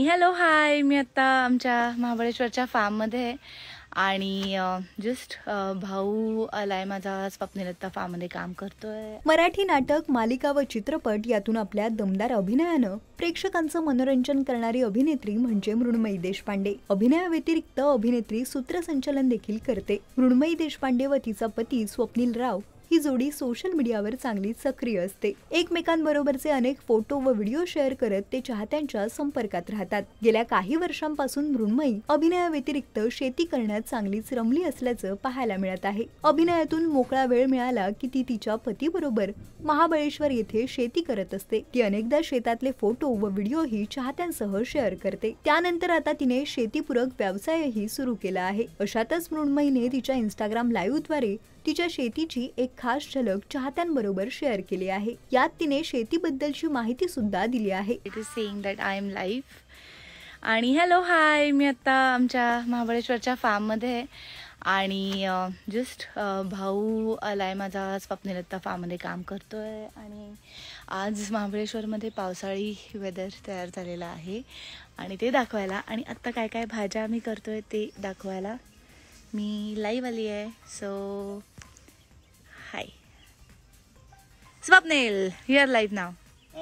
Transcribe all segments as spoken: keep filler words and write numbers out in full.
Hello hi, मी आता आमच्या महाबळेश्वरच्या फार्ममध्ये आहे आणि जस्ट भाऊ आलाय माझा. स्वप्नील आता फार्ममध्ये काम करतोय. मराठी नाटक, मालिका व चित्रपट यातून आपल्या दमदार अभिनयानं प्रेक्षकांचं मनोरंजन करणारी अभिनेत्री म्हणजे मृण्मयी देशपांडे. अभिनयाव्यतिरिक्त अभिनेत्री सूत्रसंचालन देखील करते. मृण्मयी देशपांडे व तिचा पती स्वप्नील राव ही जोडी सोशल मीडियावर चांगली सक्रिय असते. एकमेकांबरोबरचे अनेक फोटो व व्हिडिओ शेअर करत ते चाहत्यांच्या संपर्कात राहतात. गेल्या काही वर्षांपासून मृण्मयी अभिनयाव्यतिरिक्त शेती करण्यात चांगलीच रमली असल्याचं पाहायला मिळत आहे. अभिनयातून मोकळा वेळ मिळाला की ती तिच्या पतीबरोबर महाबळेश्वर येथे शेती करत असते. ती अनेकदा शेतातले फोटो व व्हिडिओही चाहत्यांसह शेअर करते. त्यानंतर आता तिने शेतीपूरक व्यवसायही सुरू केला आहे. अशातच मृण्मयीने तिच्या इंस्टाग्राम लाईव्हद्वारे तिच्या शेतीची एक खास झलक चाहत्यांबरोबर शेअर केली आहे. यात तिने शेतीबद्दलची माहिती सुद्धा दिली आहे. It is saying that I am live. आणि हॅलो हाय, मी आता आमच्या महाबळेश्वरच्या फार्ममध्ये आहे आणि जस्ट भाऊ आलाय माझा. स्वप्नील आता फार्ममध्ये काम करतोय आणि आज महाबळेश्वरमध्ये पावसाळी वेदर तयार झालेला आहे आणि ते दाखवायला आणि आत्ता काय काय भाज्या आम्ही करतोय ते दाखवायला मी लाईव्ह आली आहे. So hi Swapnil, you are live now.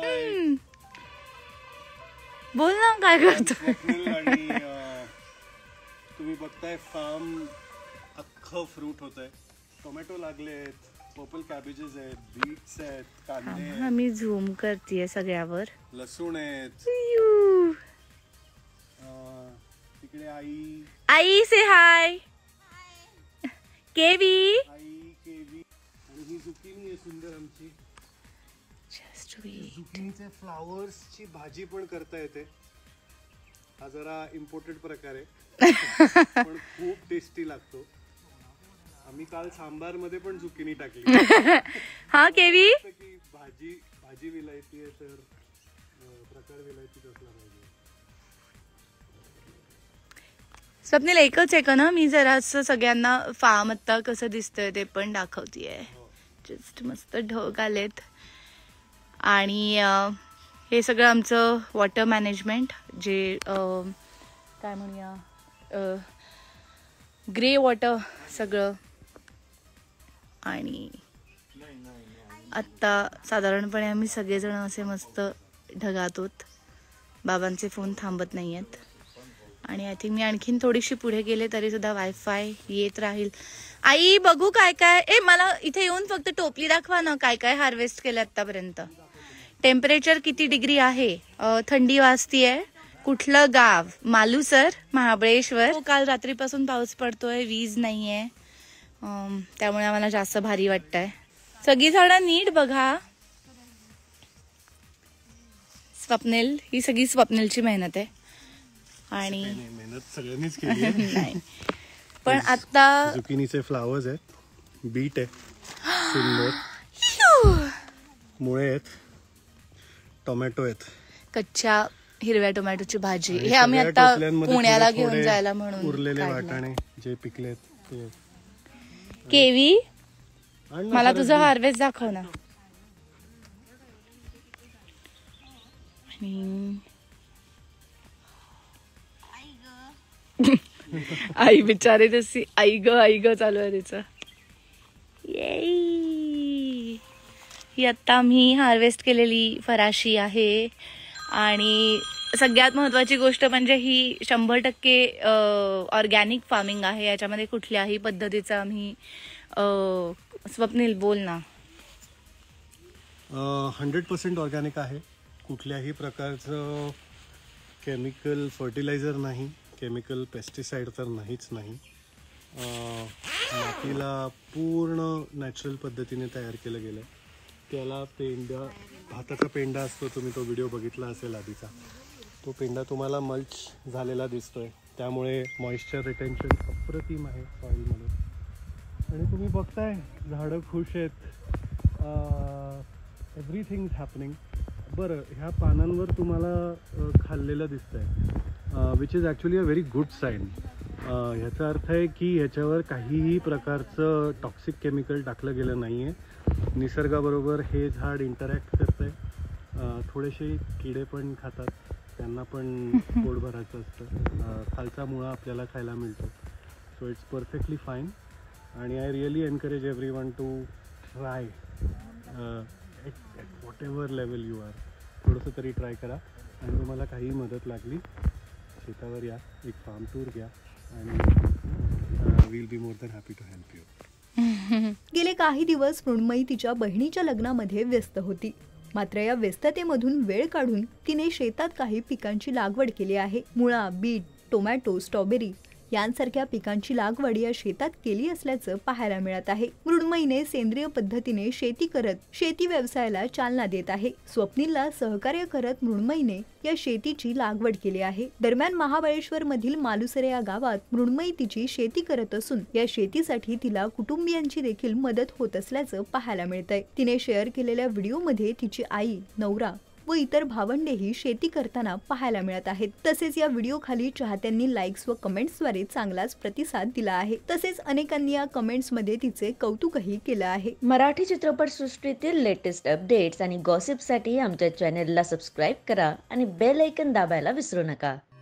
बोल ना, काय करतो? आणि तुम्ही बघताय फार्म अख्खं फ्रूट होतंय. टोमॅटो लागलेत, पर्पल कॅबेजेस आहेत, बीट्स आहेत, कांदे आहेत. मी झूम करतेय सगळ्यावर. लसूण आहेत. तिकडे आई आई से हाय. केवी आई केवी आणि ही झुकिनी आहे सुंदर आमची. झुकिनीचे फ्लावर्सची भाजी पण करता येते. हा जरा इम्पोर्टेड प्रकार आहे पण खूप टेस्टी लागतो. आम्ही काल सांबार मध्ये पण झुकिनी टाकली. हा केवी, भाजी भाजी विलायती आहे तर प्रकार विलायती कसला पाहिजे. स्वप्नील एकच आहे का ना, मी जरा असं सगळ्यांना फार्म आता कसं दिसतंय ते पण दाखवतीये. जस्ट मस्त ढग आलेत आणि हे सगळं आमचं वॉटर मॅनेजमेंट, जे काय म्हणूया ग्रे वॉटर सगळं. आणि आत्ता साधारणपणे आम्ही सगळेजण असे मस्त ढगात आहोत. बाबांचे फोन थांबत नाही आहेत आणि आय थिंक मी आणखीन थोडीशी पुढे गेले तरी सुद्धा वायफाय येत राहील. आई बघू काय काय. ए मला इथे येऊन फक्त टोपली दाखवा ना, काय काय हार्वेस्ट केलं आतापर्यंत. टेम्परेचर किती डिग्री आहे, थंडी वाजतीये. कुठलं गाव? मालूसर, महाबळेश्वर. काल रात्रीपासून पाऊस पडतोय, वीज नाहीये, त्यामुळे आम्हाला जास्त भारी वाटतंय. सगळी झाडं नीट बघा. स्वप्नील, ही सगळी स्वप्नीलची मेहनत आहे आणि मेहनत सगळ्यांनीच केली आहे. पण आता झुकिनीचे फ्लावर्स आहेत, बीट आहे सुंदर, मुळे आहेत, टोमॅटो आहेत, कच्च्या हिरव्या टोमॅटोची भाजी. हे आम्ही आता पुण्याला घेऊन जायला म्हणून उरलेले वाटाणे जे पिकलेत ते. केवी, मला तुझं हार्वेस्ट दाखव ना. आणि आई बिचारे तशी आई ग आई ग चालू आहे तिचं. ही आता आम्ही हार्वेस्ट केलेली फराशी आहे आणि सगळ्यात महत्वाची गोष्ट म्हणजे ही शंभर टक्के ऑर्गॅनिक फार्मिंग आहे. याच्यामध्ये कुठल्याही पद्धतीचा आम्ही स्वप्नील बोल ना. हंड्रेड पर्सेंट ऑर्गॅनिक आहे. कुठल्याही प्रकारचं केमिकल फर्टिलायझर नाही, केमिकल पेस्टिसाइड तर नाहीच नाही. मातीला पूर्ण नॅचरल पद्धतीने तयार केलं गेलं. त्याला पेंडा, भाताचा पेंडा असतो, तुम्ही तो व्हिडिओ बघितला असेल आधीचा. तो पेंडा तुम्हाला मल्च झालेला दिसतोय, त्यामुळे मॉइश्चर रिटेन्शन अप्रतिम आहे सॉईलमध्ये. आणि तुम्ही बघताय झाडं खुश आहेत, एव्हरीथिंग इज हॅपनिंग. बरं, ह्या पानांवर तुम्हाला खाल्लेलं दिसतंय, which is actually a very good sign. ह्याचा अर्थ आहे की ह्याच्यावर काहीही प्रकारचं टॉक्सिक केमिकल टाकलं गेलं नाही आहे. निसर्गाबरोबर हे झाड इंटरॅक्ट करतंय. थोडेसे किडे पण खातात, त्यांना पण पोट भरायचं असतं. अं, खालचा मुळा आपल्याला खायला मिळतो. सो इट्स परफेक्टली फाईन आणि I really encourage everyone to try at whatever level you are. थोडंसं तरी ट्राय करा आणि तुम्हाला काही मदत लागली शेतावर या, एक फार्म टूर घ्या आणि will be more than happy to help you. गेले काही दिवस मृण्मयी तिच्या बहिणीच्या लग्नामध्ये व्यस्त होती. मात्र या व्यस्ततेमधून वेळ काढून तिने शेतात काही पिकांची लागवड केली आहे. मुळा, बीट, टोमॅटो, स्ट्रॉबेरी यांसारख्या पिकांची लागवड या शेतात केली असल्याचं पाहायला मिळत आहे. मृण्मयीने सेंद्रिय पद्धतीने शेती करत शेती व्यवसायाला चालना देत आहे. स्वप्नीलला सहकार्य करत मृण्मयीने या शेतीची लागवड केली आहे. दरम्यान महाबळेश्वर मधील मालुसरे या गावात मृण्मयी तिची शेती करत असून या शेतीसाठी तिला कुटुंबियांची देखील मदत होत असल्याचं पाहायला मिळतंय. तिने शेअर केलेल्या व्हिडिओमध्ये तिची आई, नवरा व इतर भावंडेही शेती करताना पाहायला मिळत आहेत. तसेच या व्हिडिओ खाली चाहत्यांनी लाईक्स व कमेंट्सद्वारे चांगलाच प्रतिसाद दिला आहे. तसेच अनेकांनी या कमेंट्समध्ये तिचे कौतुकही केलं आहे. मराठी चित्रपट सृष्टीतील लेटेस्ट अपडेट्स आणि गॉसिपसाठी आमच्या चॅनेलला सबस्क्राईब करा आणि बेल ऐकन दाबायला विसरू नका.